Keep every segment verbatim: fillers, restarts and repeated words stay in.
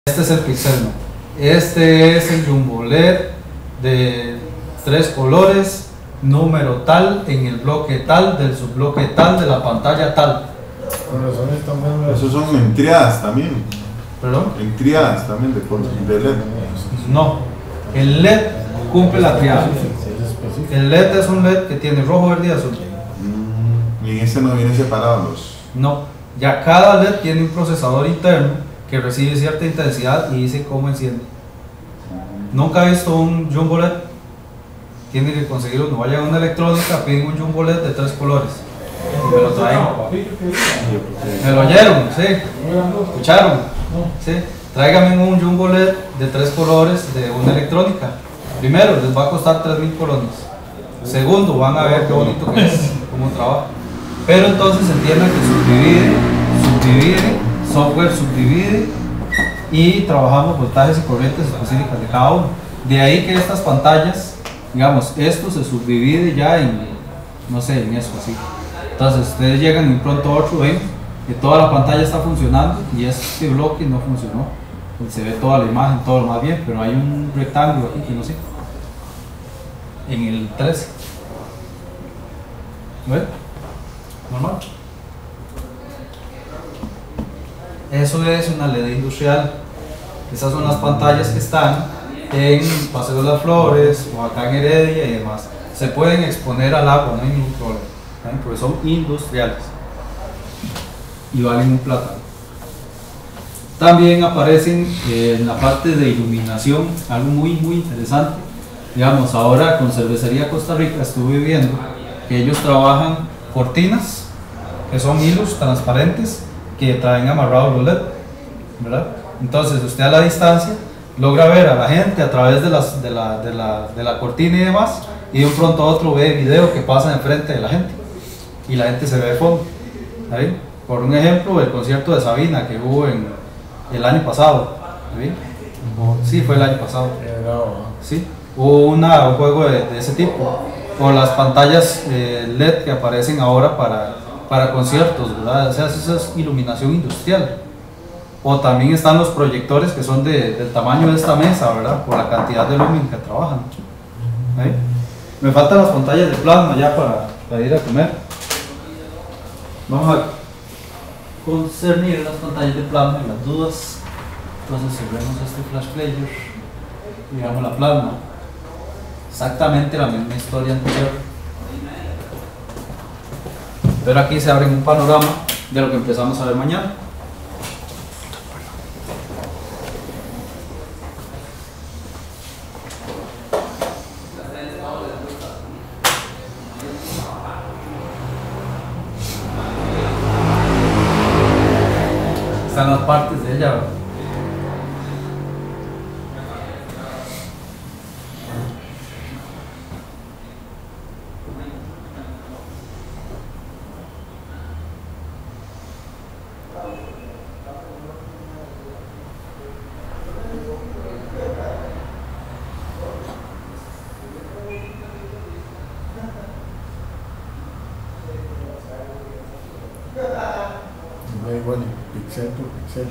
Este es el pixel, ¿no? Este es el jumbo L E D de tres colores, número tal, en el bloque tal, del subbloque tal, de la pantalla tal. Esos son en triadas también. ¿Perdón? En triadas también de, de L E D. No, el L E D cumple la triada. El L E D es un L E D que tiene rojo, verde y azul. Mm, y en ese no vienen separados los. No, ya cada L E D tiene un procesador interno que recibe cierta intensidad y dice cómo enciende. Nunca he visto un jumbo L E D. Tiene que conseguirlo. No vayan a una electrónica, piden un jumbo L E D de tres colores y me lo traen. Me lo oyeron, sí. ¿Escucharon? Sí. Tráigame un jumbo L E D de tres colores de una electrónica. Primero, les va a costar tres mil colones. Segundo, van a ver qué bonito que es, cómo trabaja. Pero entonces entiendan que subdivide, subdivide, software subdivide y trabajamos voltajes y corrientes específicas de cada uno. De ahí que estas pantallas, digamos, esto se subdivide ya en, no sé, en eso así. Entonces ustedes llegan y pronto otro ven que toda la pantalla está funcionando y este bloque no funcionó. Se ve toda la imagen, todo lo más bien, pero hay un rectángulo aquí que no sé. En el trece. ¿Ven? Normal. Eso es una L E D industrial. Esas son las pantallas que están en Paseo de las Flores o acá en Heredia y demás. Se pueden exponer al agua, no hay ningún problema, ¿eh? Porque son industriales y valen un plátano. También aparecen eh, en la parte de iluminación algo muy muy interesante. Digamos, ahora con Cervecería Costa Rica estuve viendo que ellos trabajan cortinas que son hilos transparentes que traen amarrados los L E D, ¿verdad? Entonces usted a la distancia logra ver a la gente a través de, las, de, la, de, la, de la cortina y demás, y de un pronto a otro ve video que pasa enfrente de la gente y la gente se ve de fondo. ¿Sí? Por un ejemplo, el concierto de Sabina que hubo en el año pasado. ¿Sí? Sí, fue el año pasado. Sí, hubo una, un juego de, de ese tipo. O las pantallas eh, L E D que aparecen ahora para, para conciertos, ¿verdad? O sea, esa es iluminación industrial. O también están los proyectores que son de, del tamaño de esta mesa, ¿verdad? Por la cantidad de lumen que trabajan. ¿Sí? Me faltan las pantallas de plasma ya para, para ir a comer. Vamos a concernir las pantallas de plasma y las dudas. Entonces cerremos este flash player y veamos la plasma. Exactamente la misma historia anterior, pero aquí se abre un panorama de lo que empezamos a ver mañana. Están las partes de ella, ¿verdad? Da igual, pixel por pixel.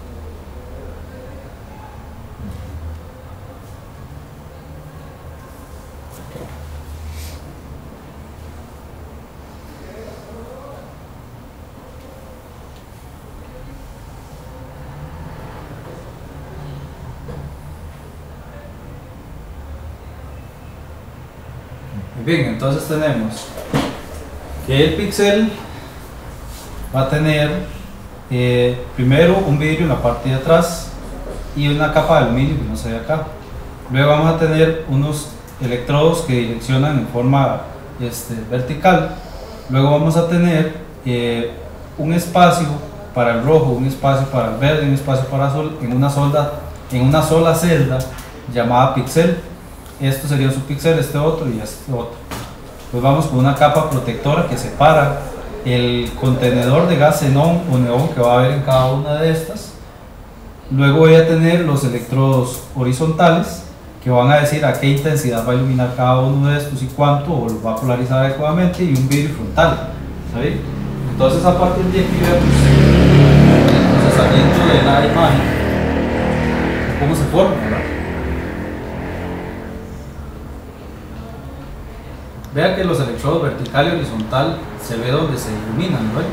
Bien, entonces tenemos que el pixel va a tener eh, primero un vidrio en la parte de atrás y una capa de aluminio que no se ve acá. Luego vamos a tener unos electrodos que direccionan en forma este, vertical. Luego vamos a tener eh, un espacio para el rojo, un espacio para el verde, un espacio para el azul en una, solda, en una sola celda llamada pixel. Esto sería su pixel, este otro y este otro. Pues vamos con una capa protectora que separa el contenedor de gas xenón o neón que va a haber en cada una de estas. Luego voy a tener los electrodos horizontales que van a decir a qué intensidad va a iluminar cada uno de estos y cuánto, o lo va a polarizar adecuadamente, y un vidrio frontal. ¿Sí? Entonces a partir de aquí vemos el procesamiento de la imagen. cómo se forma, ¿verdad? Vea que los electrodos vertical y horizontal se ve donde se iluminan, ¿no?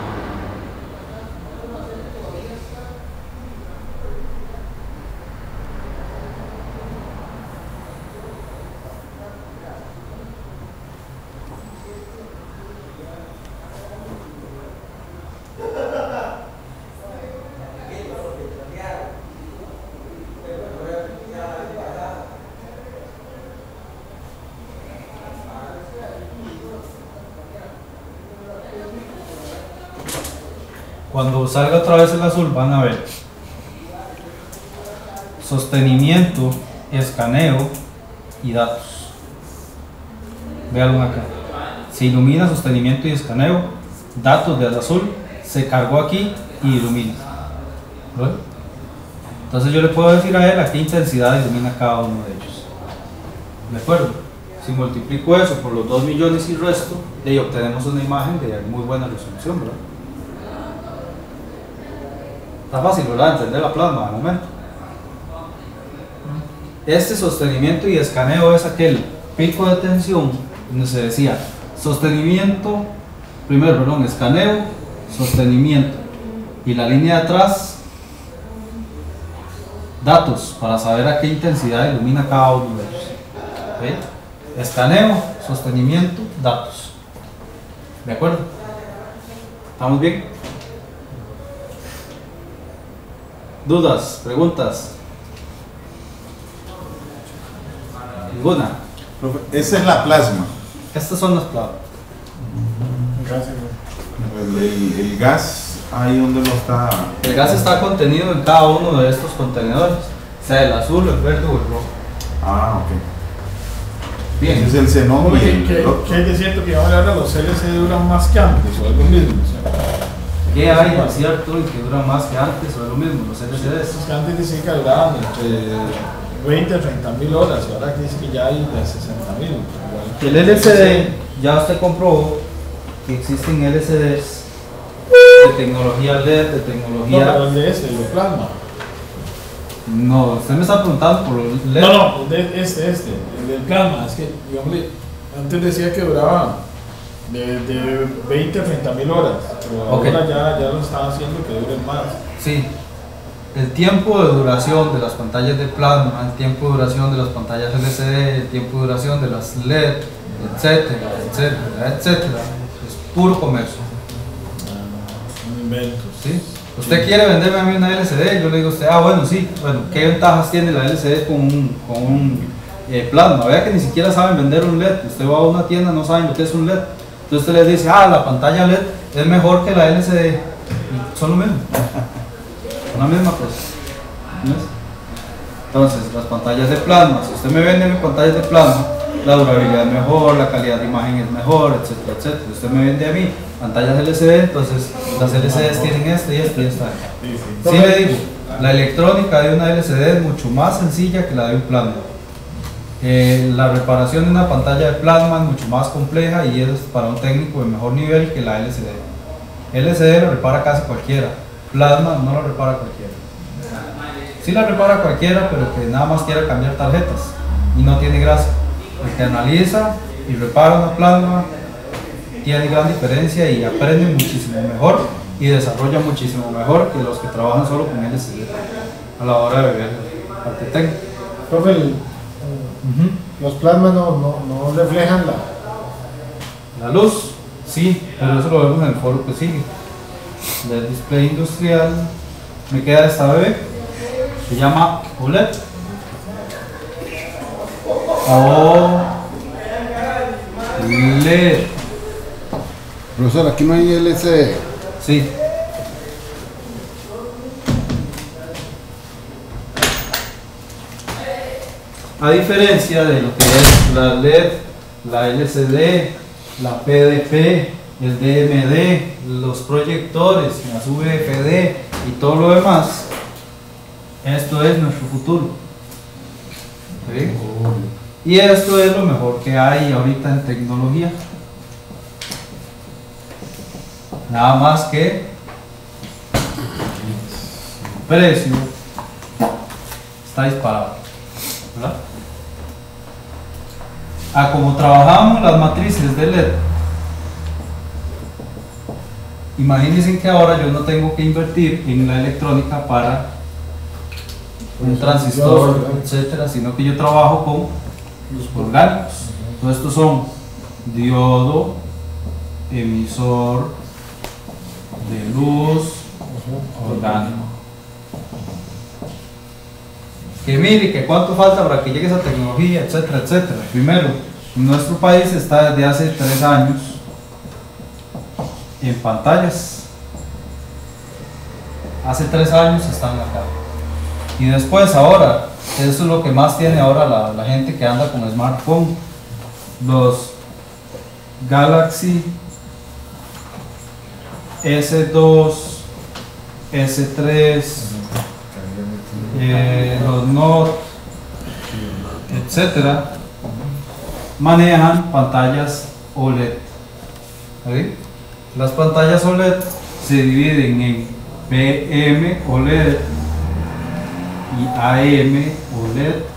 Cuando salga otra vez el azul van a ver sostenimiento, escaneo y datos. Véanlo acá. Se ilumina sostenimiento y escaneo, datos del azul, se cargó aquí y ilumina. ¿Ven? Entonces yo le puedo decir a él a qué intensidad ilumina cada uno de ellos. ¿De acuerdo? Si multiplico eso por los dos millones y resto, y obtenemos una imagen de muy buena resolución, ¿verdad? Está fácil, ¿verdad? Entender la plasma de momento. Este sostenimiento y escaneo es aquel pico de tensión donde se decía sostenimiento, primero, perdón, escaneo, sostenimiento, y la línea de atrás, datos, para saber a qué intensidad ilumina cada uno de ellos. ¿Okay? Escaneo, sostenimiento, datos. ¿De acuerdo? ¿Estamos bien? ¿Dudas? ¿Preguntas? ¿Ninguna? Profe, esa es la plasma. Estas son las plasmas. Gracias. El, el- el gas, ahí donde lo está. El gas está contenido en cada uno de estos contenedores, sea el azul, el verde o el rojo. Ah, ok. Bien. Ese es el xenón y Oye, el, ¿qué, el otro. qué es de cierto que ahora los L C D duran más que antes o algo mismo? O sea, ¿Qué hay de cierto y que dura más que antes o es lo mismo? Los L C Ds. es que antes decían que duraban entre veinte a treinta mil horas y ahora dice que ya hay de sesenta mil. El L C D, ya usted comprobó que existen L C Ds de tecnología L E D, de No, tecnología... pero el de este, el de plasma. No, usted me está preguntando por los L E D. No, no, el de este, este, el del plasma. Es que, digamos, antes decía que duraba de, de veinte a treinta mil horas, pero Ok. ahora ya, ya lo están haciendo que duren más. Sí. El tiempo de duración de las pantallas de plasma, el tiempo de duración de las pantallas L C D, el tiempo de duración de las L E D, etcétera, etcétera, etcétera, es puro comercio. Un invento. ¿Sí? Usted quiere venderme a mí una L C D, yo le digo a usted, ah bueno, sí, bueno, ¿qué ventajas tiene la L C D con un, con un eh, plasma? Vea que ni siquiera saben vender un L E D, usted va a una tienda, no saben lo que es un L E D, entonces usted les dice, ah, la pantalla L E D es mejor que la L C D, y son lo mismo, son la misma cosa. ¿Ves? Entonces, las pantallas de plasma, si usted me vende mis pantallas de plasma, la durabilidad es mejor, la calidad de imagen es mejor, etcétera, etcétera. Si usted me vende a mí pantallas L C D, entonces las L C Ds tienen esto y esto y esto. Sí, sí. Sí le digo, la electrónica de una L C D es mucho más sencilla que la de un plasma. Eh, la reparación de una pantalla de plasma es mucho más compleja y es para un técnico de mejor nivel que la L C D. L C D lo repara casi cualquiera, plasma no lo repara cualquiera. Sí la repara cualquiera, pero que nada más quiera cambiar tarjetas y no tiene gracia. El que analiza y repara una plasma tiene gran diferencia y aprende muchísimo mejor y desarrolla muchísimo mejor que los que trabajan solo con L C D a la hora de ver parte técnica. Profe, el- Ujú. los plasmas no, no, no reflejan la. La luz, sí, pero eso lo vemos en el foro que sigue. Del display industrial, me queda esta bebé, se llama O L E D. O L E D, Profesor, aquí no hay L C D. sí. A diferencia de lo que es la L E D, la L C D, la P D P, el D M D, los proyectores, las V F D y todo lo demás, esto es nuestro futuro. ¿Sí? Y esto es lo mejor que hay ahorita en tecnología. Nada más que precio está disparado, ¿verdad? A como trabajamos las matrices de L E D, imagínense que ahora yo no tengo que invertir en la electrónica para un transistor, etcétera, sino que yo trabajo con los orgánicos. Entonces estos son diodo, emisor de luz, orgánico. Que mire, que cuánto falta para que llegue esa tecnología, etcétera, etcétera. Primero, nuestro país está desde hace tres años en pantallas. Hace tres años están acá. Y después, ahora, eso es lo que más tiene ahora la, la gente que anda con smartphone. Los Galaxy ese dos, ese tres, eh, los Note, etcétera, manejan pantallas O L E D. ¿Sí? Las pantallas O L E D se dividen en P M O L E D y A M O L E D,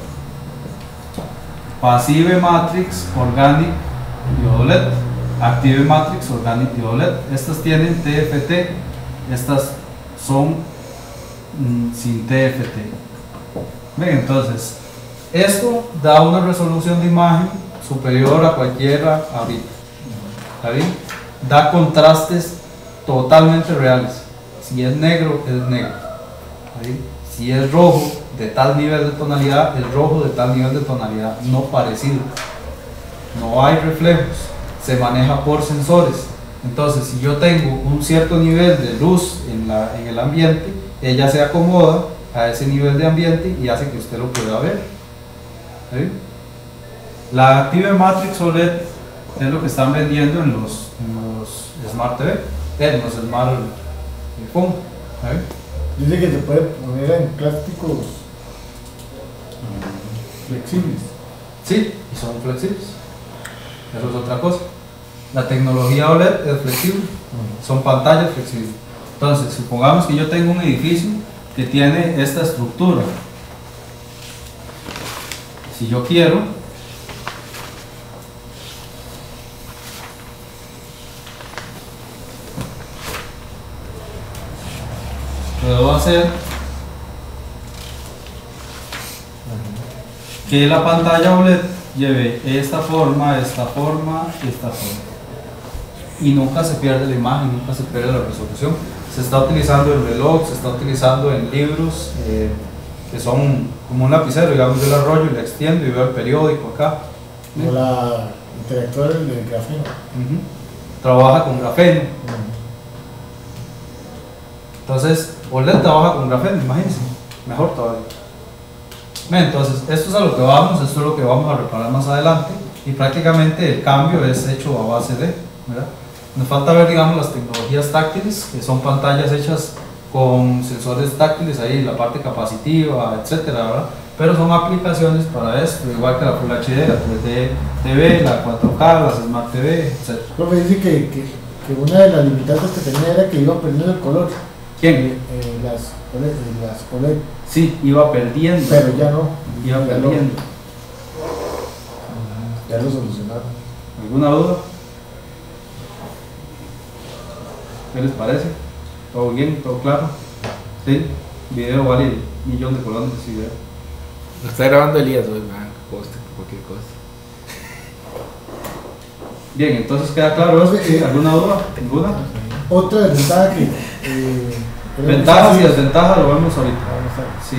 Passive Matrix, Organic y O L E D, Active Matrix, Organic y O L E D. Estas tienen T F T, estas son mm, sin T F T. Bien, entonces, esto da una resolución de imagen superior a cualquiera ahorita. ¿Está bien? Da contrastes totalmente reales. Si es negro, es negro. ¿Está bien? Si es rojo, de tal nivel de tonalidad, es rojo de tal nivel de tonalidad, no parecido. No hay reflejos, se maneja por sensores. Entonces, si yo tengo un cierto nivel de luz en, la, en el ambiente, ella se acomoda a ese nivel de ambiente y hace que usted lo pueda ver. ¿Sí? La Active Matrix O L E D es lo que están vendiendo en los, en los Smart T V, en los Smart Phone. ¿Sí? Dice que se puede poner en plásticos flexibles. Sí, y son flexibles. Eso es otra cosa. La tecnología O L E D es flexible, son pantallas flexibles. Entonces, supongamos que yo tengo un edificio que tiene esta estructura. Si yo quiero, puedo hacer que la pantalla O L E D lleve esta forma, esta forma, esta forma, y nunca se pierde la imagen, nunca se pierde la resolución. Se está utilizando en reloj, se está utilizando en libros eh, que son como un lapicero. Digamos, yo la rollo y la extiendo y veo el periódico acá. Como la interactual del grafeno. Uh-huh. Trabaja con grafeno. Uh-huh. Entonces, O L E D trabaja con grafeno, imagínense, mejor todavía. Entonces, esto es a lo que vamos, esto es lo que vamos a reparar más adelante, y prácticamente el cambio es hecho a base de, ¿verdad? Nos falta ver, digamos, las tecnologías táctiles, que son pantallas hechas con sensores táctiles ahí, la parte capacitiva, etcétera, ¿verdad? Pero son aplicaciones para esto, igual que la Full H D, la tres D T V, la cuatro K, las Smart T V, etcétera. Profe, dice que, que, que una de las limitantes que tenía era que iba perdiendo el color. ¿Quién? Eh, eh, las O L E D, las O L E D. Sí, iba perdiendo. Pero ya no. Iba ya perdiendo. Lo, ya lo solucionaron. ¿Alguna duda? ¿Qué les parece? ¿Todo bien? ¿Todo claro? ¿Sí? Video vale un millón de colones de video. Lo está grabando Elías hoy, man. Coste, cualquier cosa. Bien, entonces queda claro eso. ¿Sí? ¿Alguna duda? ¿Ninguna? Otra desventaja que... Eh, Ventajas y desventajas lo vemos ahorita. Sí.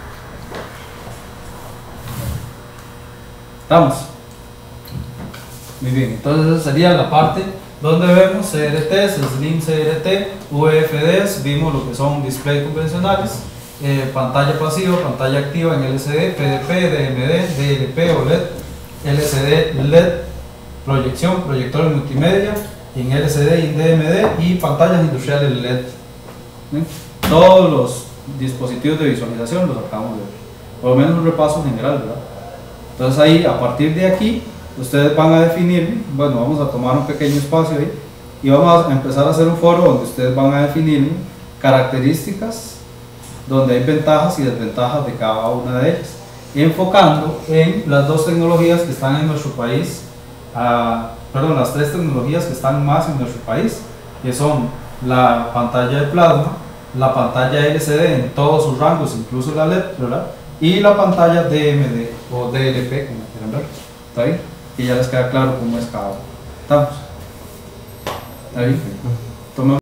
¿Estamos? Muy bien, entonces esa sería la parte donde vemos C R Ts, Slim C R T, U F Ds, vimos lo que son display convencionales, eh, pantalla pasiva, pantalla activa en L C D, P D P, D M D, D L P, O L E D, L C D, L E D, proyección, proyector multimedia en L C D y en D M D, y pantallas industriales L E D. ¿Sí? Todos los dispositivos de visualización los acabamos de ver, por lo menos un repaso general, ¿verdad? Entonces ahí, a partir de aquí, ustedes van a definir, bueno, vamos a tomar un pequeño espacio ahí y vamos a empezar a hacer un foro donde ustedes van a definir características donde hay ventajas y desventajas de cada una de ellas, enfocando en las dos tecnologías que están en nuestro país, uh, perdón, las tres tecnologías que están más en nuestro país, que son la pantalla de plasma, la pantalla L C D en todos sus rangos, incluso la L E D, ¿verdad? Y la pantalla D M D o D L P, como quieran ver. ¿Está bien? Y ya les queda claro cómo es cada uno. ¿Estamos? ¿Está bien? Toma